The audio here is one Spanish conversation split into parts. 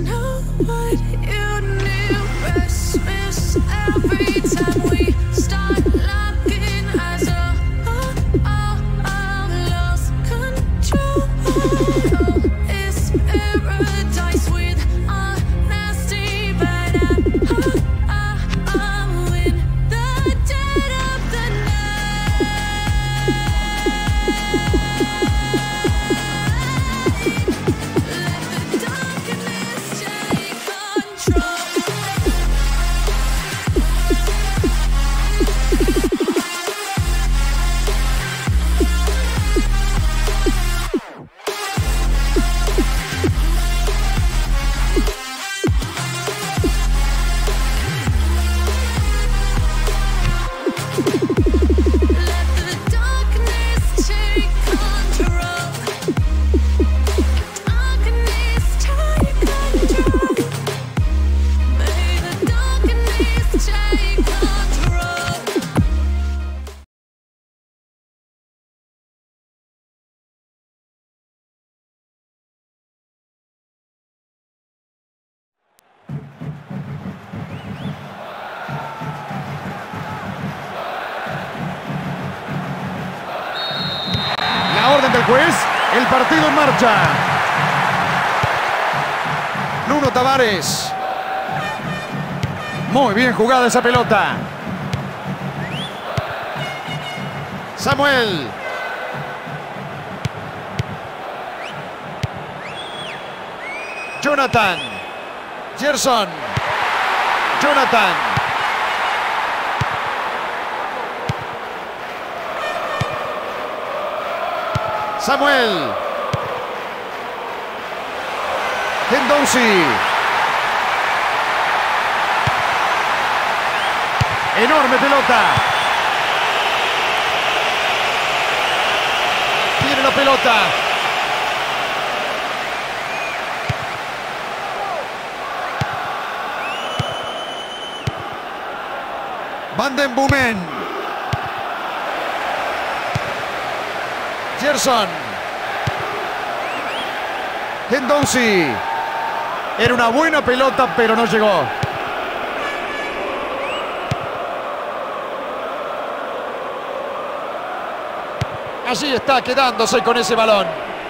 Orden del juez, el partido en marcha. Nuno Tavares. Muy bien jugada esa pelota. Samuel. Jonathan. Gerson. Jonathan. Samuel. Gendouzi. Enorme pelota. Tiene la pelota. Van den Boomen. Gerson. Gendouzi. Era una buena pelota, pero no llegó. Allí está quedándose con ese balón.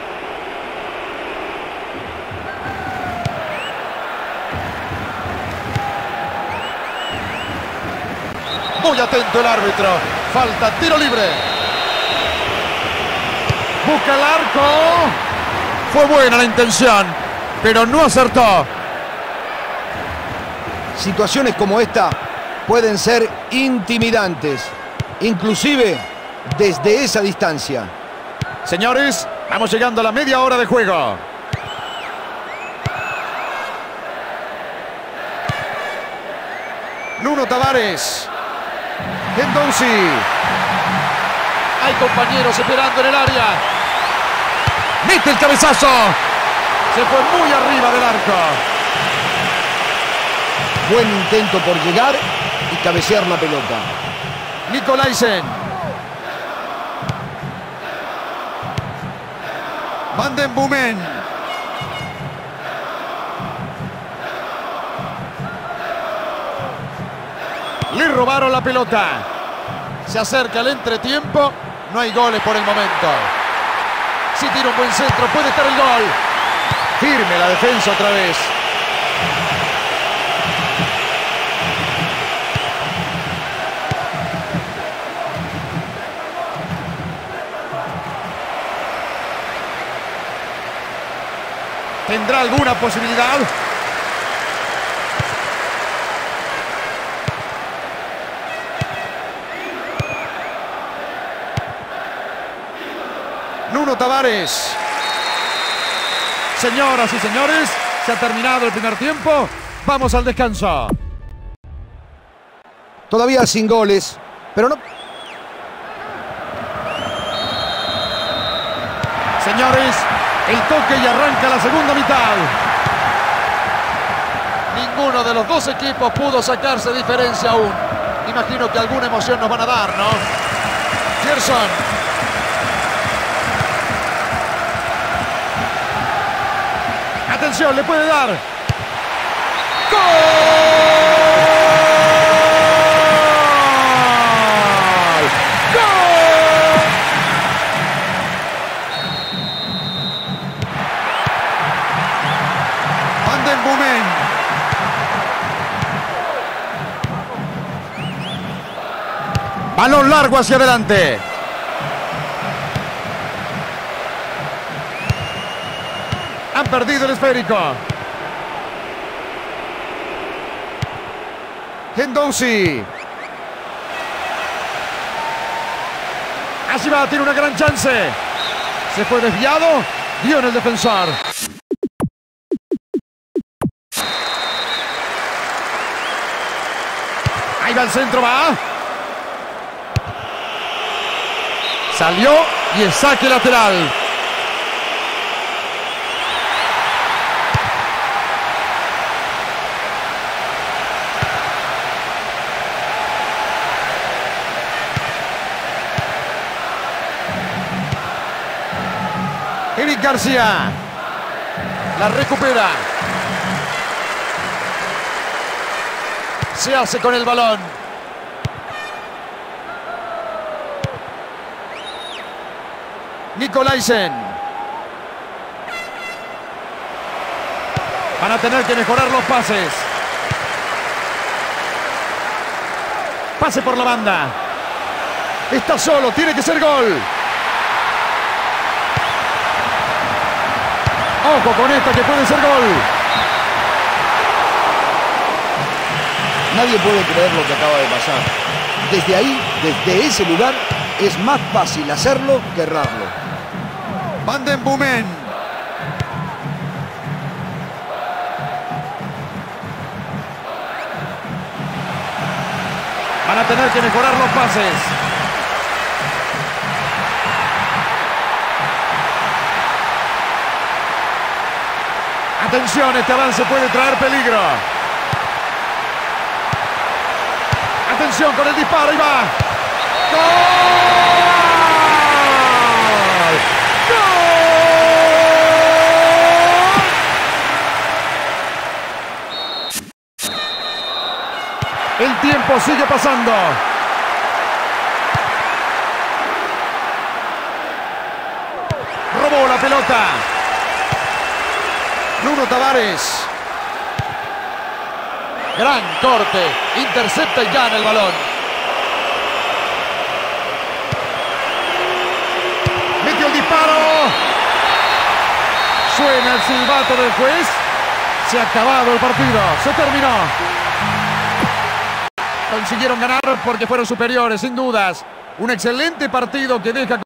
Muy atento el árbitro. Falta, tiro libre. Busca el arco. Fue buena la intención, pero no acertó. Situaciones como esta pueden ser intimidantes, inclusive desde esa distancia. Señores, vamos llegando a la media hora de juego. Nuno Tavares. Gendouzi. Hay compañeros esperando en el área. Mete el cabezazo. Se fue muy arriba del arco. Buen intento por llegar y cabecear la pelota. Nicolaisen. Van den Boomen. Le robaron la pelota. Se acerca el entretiempo. No hay goles por el momento. Si tira un buen centro, puede estar el gol. Firme la defensa otra vez. ¿Tendrá alguna posibilidad? Nuno Tavares. Señoras y señores, se ha terminado el primer tiempo. Vamos al descanso. Todavía sin goles, pero no... Señores, el toque y arranca la segunda mitad. Ninguno de los dos equipos pudo sacarse diferencia aún. Imagino que alguna emoción nos van a dar, ¿no? Gerson. Atención, le puede dar. Van den Boomen. Balón largo hacia adelante. Han perdido el esférico. Gendouzi. Así va, tiene una gran chance. Se fue desviado. Dio en el defensor. Ahí va el centro, va. Salió y es saque lateral. Eric García. La recupera. Se hace con el balón. Nicolaisen. Van a tener que mejorar los pases. Pase por la banda. Está solo, tiene que ser gol. Ojo con esta que puede ser gol. Nadie puede creer lo que acaba de pasar. Desde ahí, desde ese lugar, es más fácil hacerlo que errarlo. Van den Boomen. Van a tener que mejorar los pases. Atención, este avance puede traer peligro. Atención con el disparo, ahí va. ¡Gol! ¡Gol! El tiempo sigue pasando. Robó la pelota. Bruno Tavares. Gran corte. Intercepta y gana el balón. Metió el disparo. Suena el silbato del juez. Se ha acabado el partido. Se terminó. Consiguieron ganar porque fueron superiores, sin dudas. Un excelente partido que deja